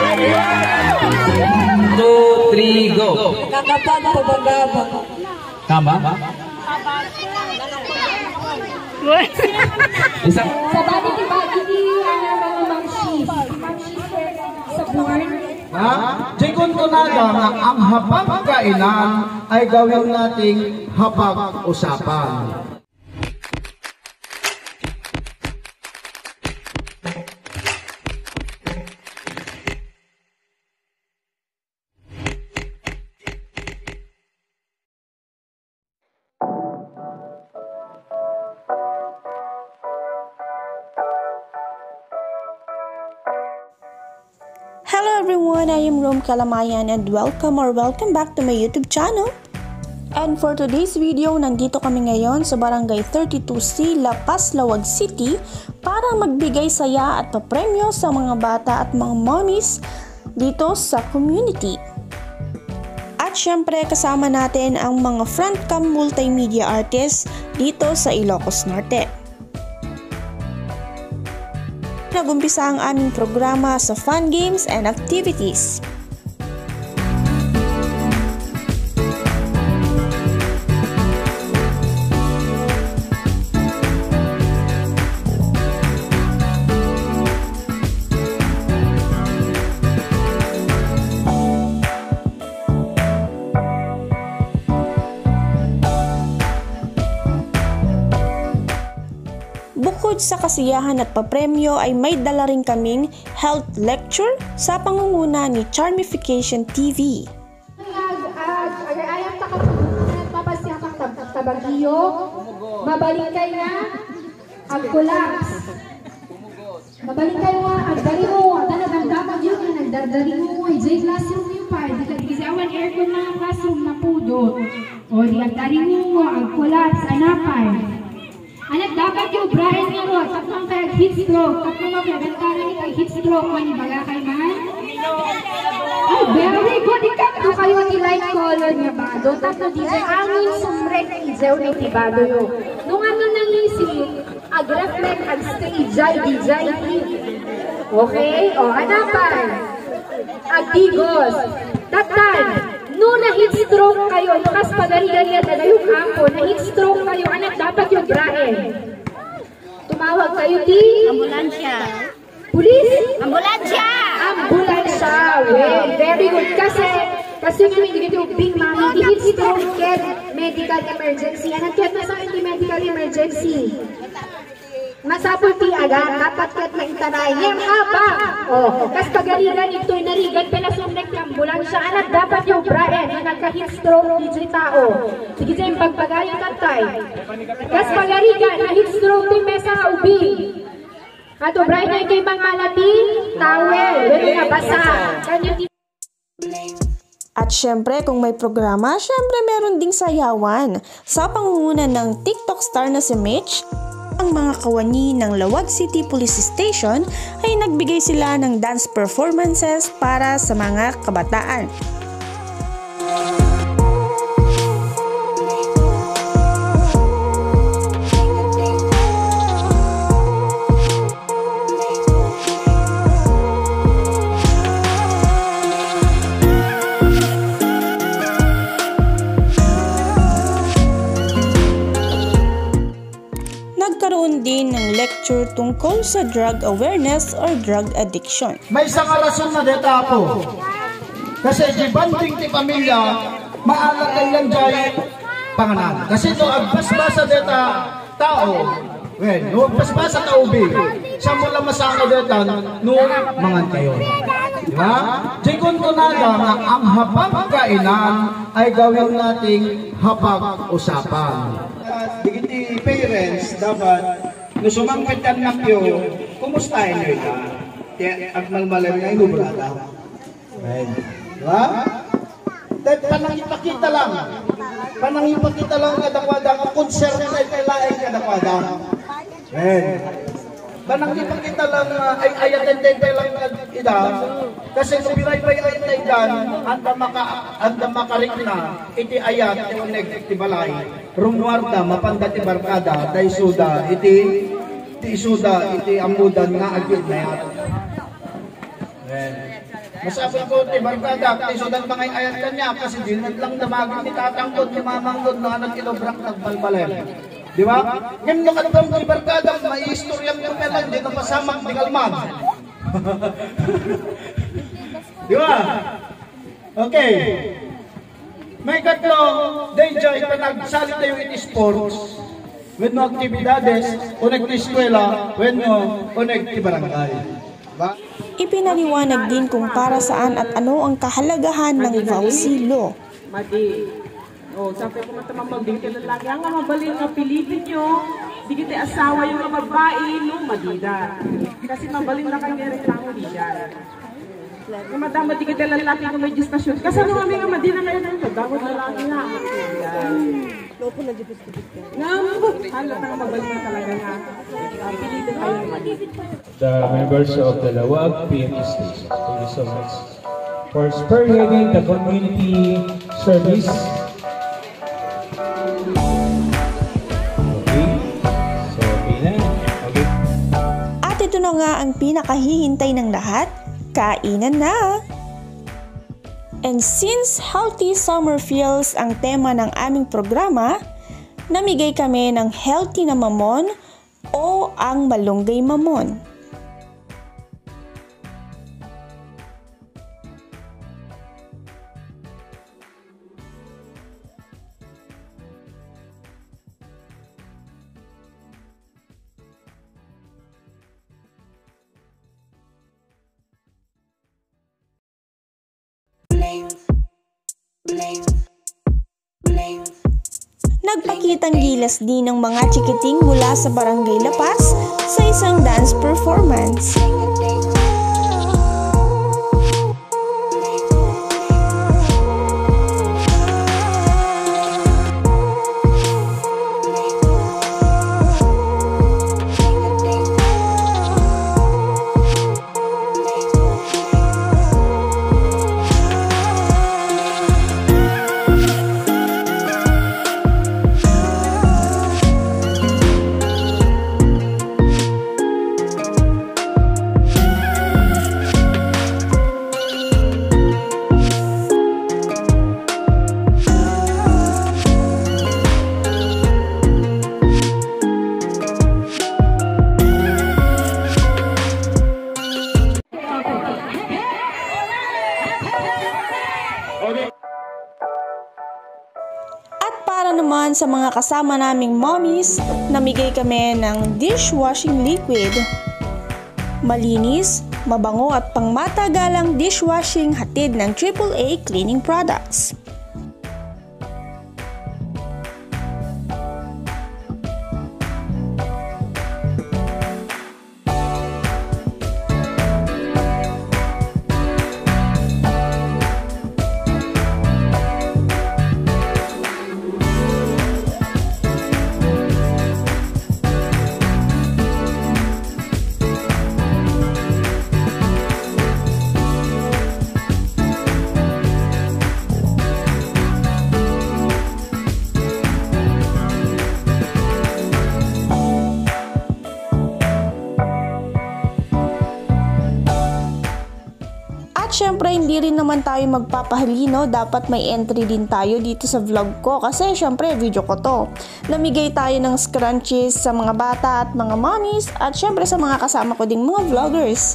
2, 3, go. Nakapag pabagabang. Tama? Isa. Sa bali di ba, hindi mga mamshis. Mamshis sa born. Ha? Jikon ko na nga ang hapag-kainan ay gawin nating hapag-usapan. Hello everyone, I am Rome Kalamayan and welcome back to my YouTube channel. And for today's video, nandito kami ngayon sa Barangay 32C, La Paz, Lawag City para magbigay saya at papremyo sa mga bata at mga mommies dito sa community. At syempre kasama natin ang mga frontcam multimedia artists dito sa Ilocos Norte. Nagumpisa ang aming programa sa fun games and activities. Bukod sa kasiyahan at papremyo ay may dala rin kaming health lecture sa pangunguna ni Charmification TV. Ayang takapapasyak ang tabagiyo, mabalingkay nga, agkulaps. Mabalingkay nga, agdari mo, talagang dapat yun na nagdardari mo, ay jay classroom yung pa, di ka digisawan aircon na classroom na pudo. O di agdari mo, agkulaps, anapay. Anak dapat yung brain nga ro, tatlong kaya heat stroke, tatlong kaya bentana ni kay heat stroke, mani baga kay man? Oh, very good, ikaw kayo ni light color niya ba? Do tatlo DJ angin sumrek ijaw ni tibado yo. Nung ano nang isip, ag-reflect, ag-stage, DJ. Okay? O, hanapan. Ag-digos. Tatan. No na-heat stroke kayo, lukas pagari-gari na yung kampo, na-heat stroke kayo, anak dapat yung brain. Tumawag kayo, di? Ambulansya. Pulis? Ambulansya! Ambulansya. Well, very good. Kasi nga may dito yung big mami, di-heat stroke get medical emergency. Anak ket na sa hindi medical emergency. Masapul ti agad, dapat ket na itanay. Yan haba. Oh, kas pagarigan ito'y narigan pinasumnek ng ambulansya. Anak dapat yung brain na nagka-heat stroke di tao. Sige sa yung pagpagayon tatay. Kas pagarigan na heat stroke ti mesa nga ubi. Ato brain na ikay malati, towel, wala nga basa. At syempre kung may programa, syempre meron ding sayawan. Sa pangunguna ng TikTok star na si Mitch, ang mga kawani ng Lawag City Police Station ay nagbigay sila ng dance performances para sa mga kabataan. Nagkaroon din ng lecture tungkol sa drug awareness or drug addiction. May isang rason na deta po. Kasi di banding ti pamilya, maalakay yan jay panganan. Kasi ito, agbasbasa deta tao, no, basbasa taubi. Sa mula masama deta, no, mangan kayo. Diba? Jikon ko na nga ang hapag-kainan ay gawin nating hapag-usapan. Digiti parents dapat no sumangkit ang nakyo, kumustahin nyo ita? Agmalmalan nga yung brada. Right? Diba? Panangipakita lang. Panangipakita lang kadakwada. Concern na kailain kadakwada. Right? Panangipakita lang ay ayat-entente lang ida. Kasi kung binay-bay ay idan, anda makarik na, iti ayat, iti balay. Rumwarda, mapanda ti barkada, day suda, iti isuda, iti amudan nga agid na yan. Masabot ko, ti barkada, ti sudan mga ayat kanya, kasi dinat lang damagin ni tatangkot, ni mamangkot, na nagkilobrak, nagbalbalen. Di ba? Ngayon nung katong ti barkada, may istoryang kumelan, di na pasamak, di kalman. Di ba? Okay. May katlo, Deja, ipanagsalit tayo in sports, when no aktibidades, unig na eskwela, when no unig ti barangay. Diba? Ipinaliwanag din kung para saan at ano ang kahalagahan ng VAUSI Law. Madi. Sabi ko matamang magding ka lalaki. Ang mabalin nga Pilipin nyo, di kita asawa yung mga babae, no, madida. Kasi mabalin na kayo reklamo diyan. Yung madama di kita lalaki kung may diskusyon. Kasi nung kami nga madina kayo na yun, dawat lalaki nga. Lopo na dipis ka. Halat na mabalin na talaga nga. Pilipin kayo naman. The members of the Lawag PMT station. Thank you so much for spearheading the community service. Okay, so okay na. Okay. At ito na nga ang pinakahihintay ng lahat, kainan na! And since healthy summer feels ang tema ng aming programa, namigay kami ng healthy na mamon o ang malunggay mamon. Nagpakitang gilas din ng mga chikiting mula sa Barangay Lapas sa isang dance performance. Naman sa mga kasama naming mommies, namigay kami ng dishwashing liquid. Malinis, mabango at pangmatagalang dishwashing hatid ng AAA cleaning products. Syempre, hindi rin naman tayo magpapahalino, dapat may entry din tayo dito sa vlog ko kasi syempre video ko to. Namigay tayo ng scrunchies sa mga bata at mga mommies at syempre sa mga kasama ko ding mga vloggers.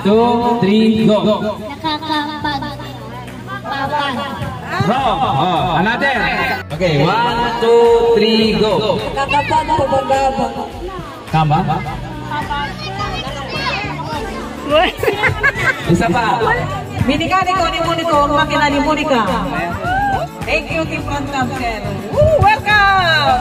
2, 3, go. Nakakapagpapan. Wrong. Oh, another. Okay, 1, 2, 3, go. Nakakapagpabagabang. Tama? Isa pa. Minika ni Monica, makina ni Monica. Thank you, Team Front Captain. Welcome!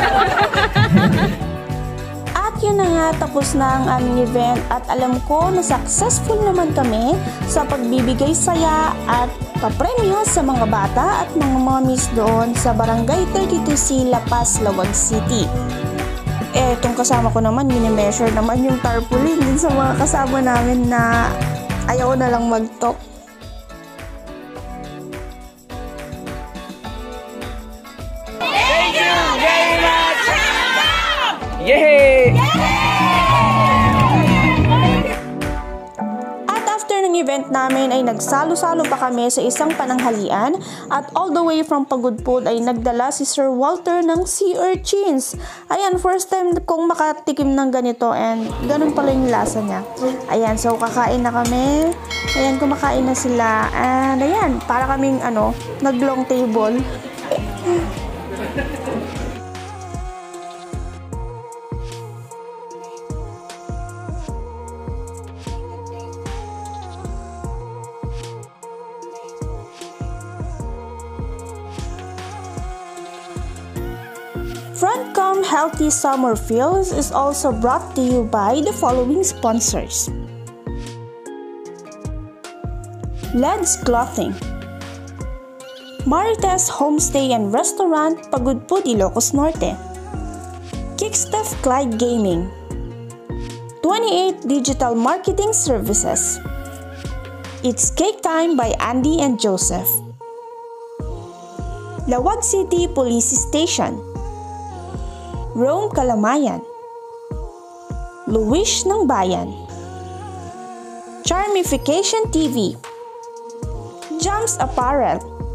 At yun na nga, tapos na ang aming event at alam ko na successful naman kami sa pagbibigay saya at papremyo sa mga bata at mga mommies doon sa Barangay 32C La Paz, Lawag City. Itong kasama ko naman, mini-measure naman yung tarpaulin din sa mga kasama namin na ayaw na lang mag-talk. Yay! At after ng event namin ay nagsalo-salo pa kami sa isang pananghalian at all the way from Pagudpud ay nagdala si Sir Walter ng sea urchins. Ayan, first time kong makatikim ng ganito and ganun pala yung lasa niya. Ayan, so kakain na kami. Ayan, kumakain na sila. And ayan, para kaming nag-long table. Frontcom Healthy Summer Feels is also brought to you by the following sponsors. Led's Clothing, Marites Homestay and Restaurant, Pagudpud, Ilocos Norte, Kickstuff Clyde Gaming, 28 Digital Marketing Services, It's Cake Time by Andy and Joseph, Lawag City Police Station, Rome Kalamayan, Luwish ng Bayan, Charmification TV, Jumps Apparel,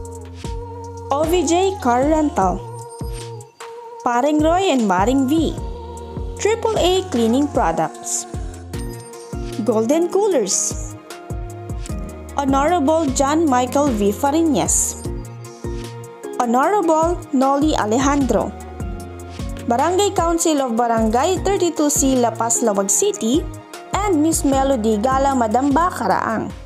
OVJ Car Rental, Paring Roy and Maring V, AAA Cleaning Products, Golden Coolers, Honorable John Michael V. Fariñas, Honorable Noli Alejandro, Barangay Council of Barangay 32C La Paz, Lawag City, and Miss Melody Gala Madamba Karaang.